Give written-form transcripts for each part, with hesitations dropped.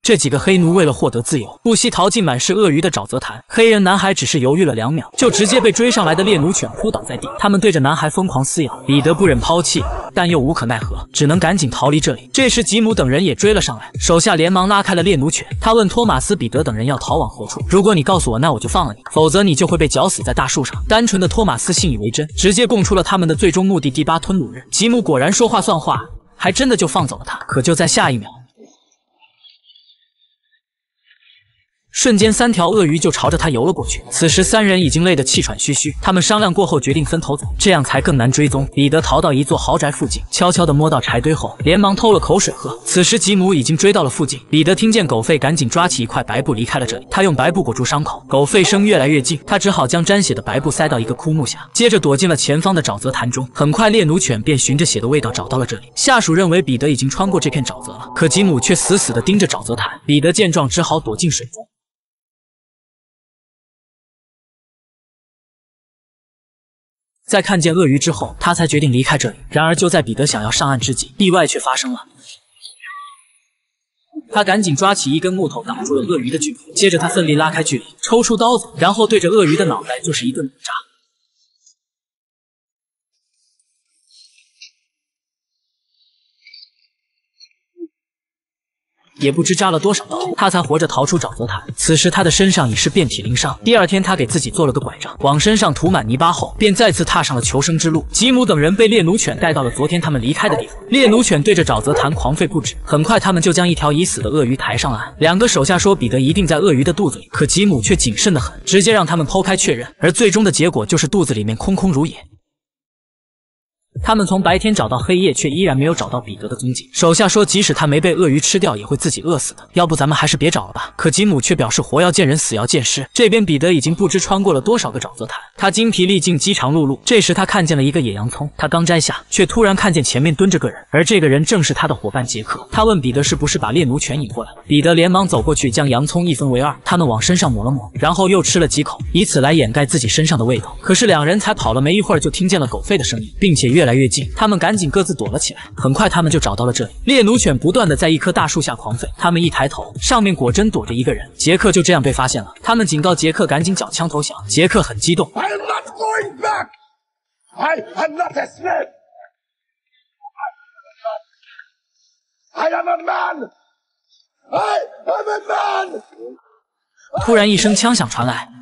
这几个黑奴为了获得自由，不惜逃进满是鳄鱼的沼泽潭。黑人男孩只是犹豫了2秒，就直接被追上来的猎奴犬扑倒在地。他们对着男孩疯狂撕咬，彼得不忍抛弃，但又无可奈何，只能赶紧逃离这里。这时吉姆等人也追了上来，手下连忙拉开了猎奴犬。他问托马斯、彼得等人要逃往何处。如果你告诉我，那我就放了你，否则你就会被绞死在大树上。单纯的托马斯信以为真，直接供出了他们的最终目的——第8吞鲁日。吉姆果然说话算话，还真的就放走了他。可就在下一秒，瞬间3条鳄鱼就朝着他游了过去。此时3人已经累得气喘吁吁，他们商量过后决定分头走，这样才更难追踪。彼得逃到一座豪宅附近，悄悄地摸到柴堆后，连忙偷了口水喝。此时吉姆已经追到了附近，彼得听见狗吠，赶紧抓起一块白布离开了这里。他用白布裹住伤口，狗吠声越来越近，他只好将沾血的白布塞到一个枯木下，接着躲进了前方的沼泽潭中。很快猎奴犬便循着血的味道找到了这里。下属认为彼得已经穿过这片沼泽了，可吉姆却死死地盯着沼泽潭。彼得见状只好躲进水中。在看见鳄鱼之后，他才决定离开这里。然而就在彼得想要上岸之际，意外却发生了。他赶紧抓起一根木头挡住了鳄鱼的巨口，接着他奋力拉开距离，抽出刀子，然后对着鳄鱼的脑袋就是一顿猛扎。也不知扎了多少刀，他才活着逃出沼泽潭。此时他的身上已是遍体鳞伤。第2天，他给自己做了个拐杖，往身上涂满泥巴后，便再次踏上了求生之路。吉姆等人被猎奴犬带到了昨天他们离开的地方。猎奴犬对着沼泽潭狂吠不止，很快他们就将一条已死的鳄鱼抬上了岸。2个手下说彼得一定在鳄鱼的肚子里，可吉姆却谨慎得很，直接让他们剖开确认。而最终的结果就是肚子里面空空如也。他们从白天找到黑夜，却依然没有找到彼得的踪迹。手下说，即使他没被鳄鱼吃掉，也会自己饿死的。要不咱们还是别找了吧。可吉姆却表示，活要见人，死要见尸。这边彼得已经不知穿过了多少个沼泽潭，他精疲力尽，饥肠辘辘。这时他看见了一个野洋葱，他刚摘下，却突然看见前面蹲着个人，而这个人正是他的伙伴杰克。他问彼得是不是把猎奴犬引过来了。彼得连忙走过去，将洋葱1分为2，他们往身上抹了抹，然后又吃了几口，以此来掩盖自己身上的味道。可是2人才跑了没一会儿，就听见了狗吠的声音，并且越来越近。他们赶紧各自躲了起来。很快他们就找到了这里。猎奴犬不断的在一棵大树下狂吠，他们一抬头，上面果真躲着一个人。杰克就这样被发现了。他们警告杰克赶紧缴枪投降。杰克很激动。I am not going back. I am not a slave. I am a man. I am a man. 突然一声枪响传来，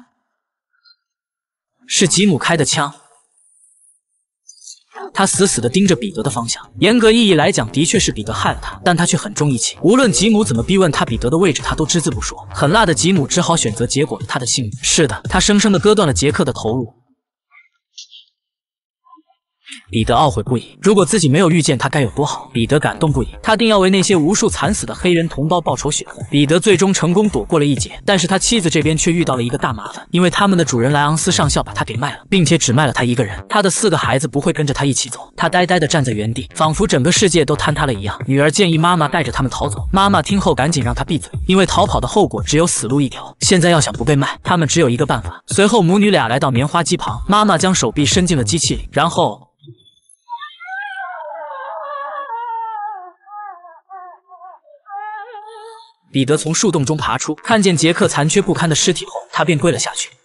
是吉姆开的枪。他死死地盯着彼得的方向，严格意义来讲，的确是彼得害了他，但他却很重义气。无论吉姆怎么逼问他彼得的位置，他都只字不说。很辣的吉姆只好选择结果了他的性命。是的，他生生地割断了杰克的头颅。彼得懊悔不已，如果自己没有遇见他该有多好。彼得感动不已，他定要为那些无数惨死的黑人同胞报仇雪恨。彼得最终成功躲过了一劫，但是他妻子这边却遇到了一个大麻烦，因为他们的主人莱昂斯上校把他给卖了，并且只卖了他一个人。他的4个孩子不会跟着他一起走。他呆呆地站在原地，仿佛整个世界都坍塌了一样。女儿建议妈妈带着他们逃走，妈妈听后赶紧让他闭嘴，因为逃跑的后果只有死路一条。现在要想不被卖，他们只有一个办法。随后母女俩来到棉花机旁，妈妈将手臂伸进了机器里，然后彼得从树洞中爬出，看见杰克残缺不堪的尸体后，他便跪了下去。